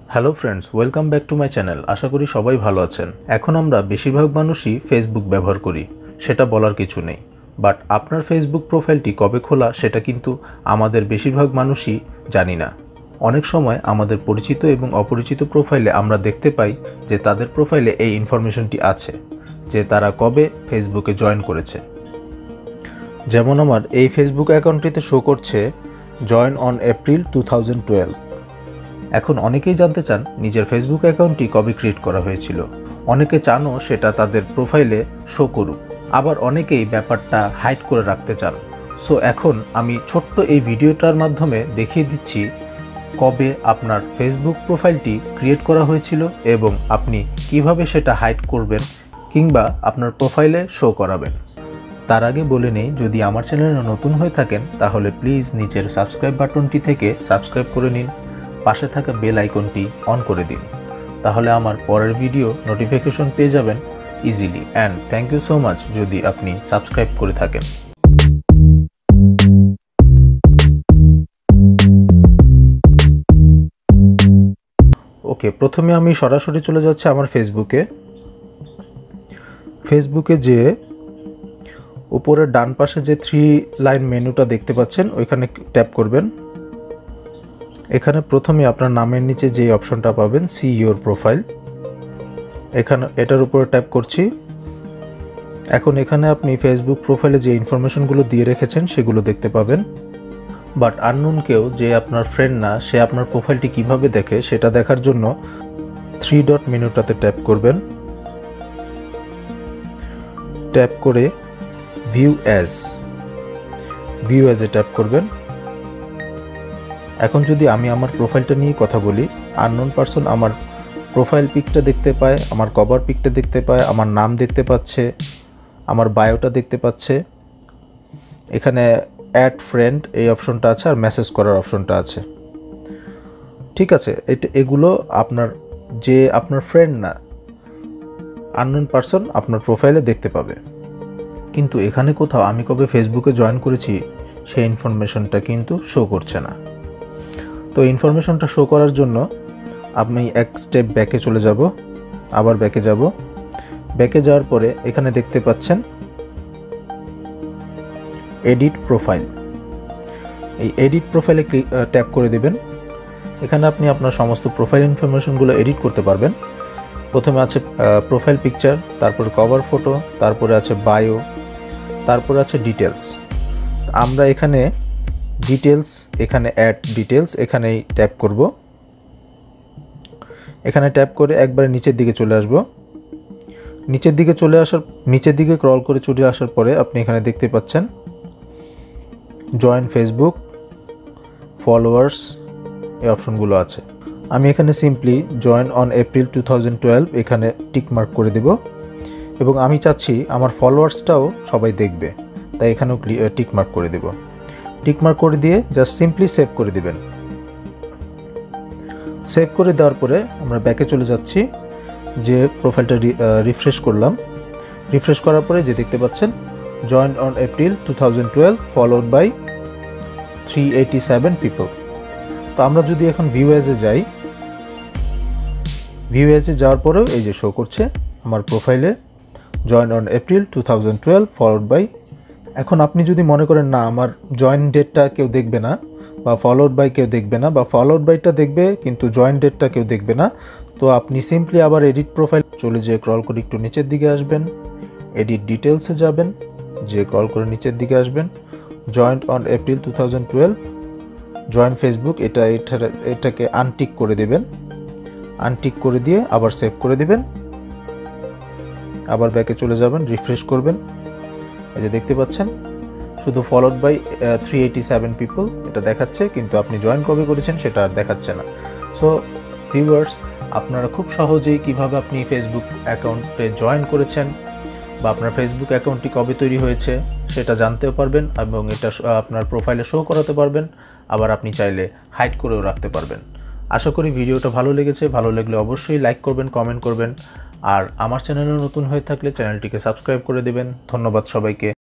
Hello friends, welcome back to my channel. আশা করি সবাই ভালো আছেন। এখন আমরা বেশিরভাগ মানুষই ফেসবুক ব্যবহার করি, সেটা বলার কিছু নেই। বাট আপনার ফেসবুক প্রোফাইলটি কবে খোলা সেটা কিন্তু আমাদের বেশিরভাগ মানুষই জানি না। অনেক সময় আমাদের পরিচিত এবং অপরিচিত প্রোফাইলে আমরা দেখতে পাই যে তাদের প্রোফাইলে এই ইনফরমেশনটি আছে যে তারা কবে ফেসবুকে জয়েন করেছে। যেমন আমার এই ফেসবুক অ্যাকাউন্টটিতে শো করছে জয়েন অন এপ্রিল 2012। এখন অনেকেই জানতে চান নিজের ফেসবুক অ্যাকাউন্টটি কবে ক্রিয়েট করা হয়েছিল। অনেকে চানও সেটা তাদের প্রোফাইলে শো করুক, আবার অনেকেই ব্যাপারটা হাইড করে রাখতে চান। সো এখন আমি ছোট্ট এই ভিডিওটার মাধ্যমে দেখিয়ে দিচ্ছি কবে আপনার ফেসবুক প্রোফাইলটি ক্রিয়েট করা হয়েছিল এবং আপনি কিভাবে সেটা হাইড করবেন কিংবা আপনার প্রোফাইলে শো করাবেন। তার আগে বলে নেই, যদি আমার চ্যানেলে নতুন হয়ে থাকেন তাহলে প্লিজ নিচের সাবস্ক্রাইব বাটনটি থেকে সাবস্ক্রাইব করে নিন, পাশে থাকা বেল আইকনটি অন করে দিন, তাহলে আমার পরের ভিডিও নোটিফিকেশন পেয়ে যাবেন easily. And thank you so much যদি আপনি সাবস্ক্রাইব করে থাকেন। ওকে, প্রথমে আমি সরাসরি চলে যাচ্ছি আমার ফেসবুকে যে উপরের ডান পাশে যে 3 লাইন মেনুটা দেখতে পাচ্ছেন ওইখানে ট্যাপ করবেন। এখানে প্রথমে আপনার নামের নিচে যে অপশনটা পাবেন সি ইওর প্রোফাইল, এটার উপরে ট্যাপ করছি। এখন এখানে আপনি ফেসবুক প্রোফাইলে যে ইনফরমেশনগুলো দিয়ে রেখেছেন সেগুলো দেখতে পাবেন। বাট আননোন কেউ, যে আপনার ফ্রেন্ড না, সে আপনার প্রোফাইলটি কিভাবে দেখে সেটা দেখার জন্য 3 ডট মেনুটাতে ট্যাপ করবেন। ট্যাপ করে ভিউ অ্যাজে ট্যাপ করবেন। এখন যদি আমি আমার প্রোফাইলটা নিয়ে কথা বলি, আননোন পারসন আমার প্রোফাইল পিকটা দেখতে পায়, আমার কভার পিকটা দেখতে পায়, আমার নাম দেখতে পাচ্ছে, আমার বায়োটা দেখতে পাচ্ছে। এখানে অ্যাড ফ্রেন্ড এই অপশনটা আছে আর মেসেজ করার অপশনটা আছে। ঠিক আছে, এগুলো আপনার ফ্রেন্ড না, আননোন পারসন আপনার প্রোফাইলে দেখতে পাবে। কিন্তু এখানে কোথাও আমি কবে ফেসবুকে জয়েন করেছি সেই ইনফরমেশনটা কিন্তু শো করছে না। তো ইনফরমেশনটা শো করার জন্য আমি এক স্টেপ ব্যাকে চলে যাব, আবার ব্যাকে যাব। ব্যাকে যাওয়ার পরে এখানে দেখতে পাচ্ছেন এডিট প্রোফাইল। এই এডিট প্রোফাইলে ট্যাপ করে দেবেন। এখানে আপনি আপনার সমস্ত প্রোফাইল ইনফরমেশনগুলো এডিট করতে পারবেন। প্রথমে আছে প্রোফাইল পিকচার, তারপরে কভার ফটো, তারপরে আছে বায়ো, তারপরে আছে ডিটেলস। আমরা এখানে ডিটেলস, এখানে অ্যাড ডিটেলস, এখানেই ট্যাপ করব। এখানে ট্যাপ করে একবারে নিচের দিকে চলে আসব। নিচের দিকে স্ক্রল করে চলে আসার পরে আপনি এখানে দেখতে পাচ্ছেন জয়েন ফেসবুক, ফলোয়ার্স, এই অপশনগুলো আছে। আমি এখানে সিম্পলি জয়েন অন এপ্রিল 2012 এখানে টিক মার্ক করে দেব এবং আমি চাচ্ছি আমার ফলোয়ার্সটাও সবাই দেখবে, তাই এখানেও টিক মার্ক করে দেব। টিক মার্ক করে দিয়ে জাস্ট সিম্পলি সেভ করে দিবেন। সেভ করে দেওয়ার পরে আমরা ব্যাকে চলে যাচ্ছি। যে প্রোফাইলটা রিফ্রেশ করলাম, রিফ্রেশ করার পরে যে দেখতে পাচ্ছেন join on April 2012 followed by 387 people. তো আমরা যদি এখন ভিউ অ্যাজে যাই, ভিউ অ্যাজে যাওয়ার পরেও এই যে শো করছে আমার প্রোফাইলে join on April 2012 followed by. এখন আপনি যদি মনে করেন না আমার জয়েন ডেটটা কেউ দেখবে না, বা ফলোড বাই কেউ দেখবে না, বা ফলোড বাইটা দেখবে কিন্তু জয়েন ডেটটা কেউ দেখবে না, তো আপনি সিম্পলি আবার এডিট প্রোফাইল চলে যেয়ে স্ক্রল করে একটু নিচের দিকে আসবেন, এডিট ডিটেলসে যাবেন, যে স্ক্রল করে নিচের দিকে আসবেন, join on April 2012 join Facebook, এটাকে আনটিক করে দেবেন। আনটিক করে দিয়ে আবার সেভ করে দেবেন, আবার ব্যাকে চলে যাবেন, রিফ্রেশ করবেন। এই যে দেখতে পাচ্ছেন শুধু ফলোড বাই 387 পিপল এটা দেখাচ্ছে, কিন্তু আপনি জয়েন কবে করেছেন সেটা আর দেখাচ্ছে না। সো ভিউয়ার্স, আপনারা খুব সহজেই কিভাবে আপনি ফেসবুক অ্যাকাউন্টে জয়েন করেছেন বা আপনার ফেসবুক অ্যাকাউন্টটি কবে তৈরি হয়েছে সেটা জানতেও পারবেন এবং এটা আপনার প্রোফাইলে শো করাতে পারবেন। আবার আপনি চাইলে হাইড করেও রাখতে পারবেন। আশা করি ভিডিওটা ভালো লেগেছে। ভালো লাগলে অবশ্যই লাইক করবেন, কমেন্ট করবেন, আর আমার চ্যানেলে নতুন হয়ে থাকলে চ্যানেলটিকে সাবস্ক্রাইব করে দেবেন। ধন্যবাদ সবাইকে।